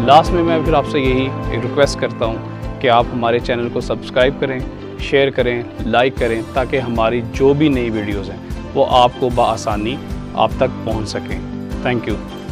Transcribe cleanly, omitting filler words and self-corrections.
Last में मैं फिर आपसे यही रिक्वेस्ट करता हूँ कि आप हमारे चैनल को सब्सक्राइब करें, शेयर करें, लाइक करें, ताकि हमारी जो भी नई वीडियोज़ हैं वो आपको बआसानी आप तक पहुँच सकें। Thank you.